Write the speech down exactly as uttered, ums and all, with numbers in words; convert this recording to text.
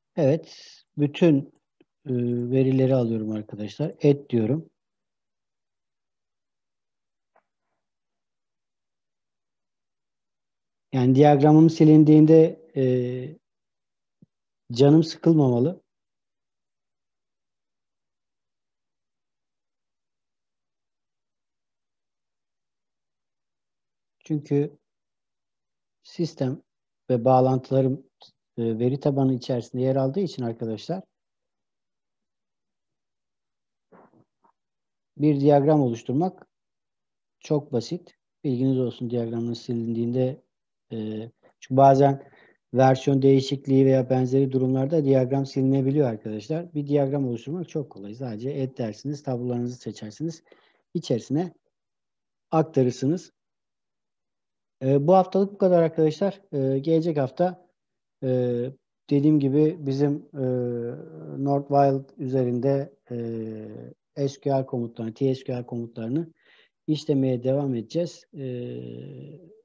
Evet. Bütün e, verileri alıyorum arkadaşlar. Et diyorum. Yani diyagramım silindiğinde e, canım sıkılmamalı. Çünkü sistem ve bağlantılarım e, veri tabanı içerisinde yer aldığı için arkadaşlar bir diyagram oluşturmak çok basit. Bilginiz olsun, diyagramın silindiğinde e, çünkü bazen versiyon değişikliği veya benzeri durumlarda diyagram silinebiliyor arkadaşlar. Bir diyagram oluşturmak çok kolay. Sadece et dersiniz, tablolarınızı seçersiniz. İçerisine aktarırsınız. E, bu haftalık bu kadar arkadaşlar. E, gelecek hafta e, dediğim gibi bizim e, Northwild üzerinde e, S Q L komutlarını, T S Q L komutlarını işlemeye devam edeceğiz. E,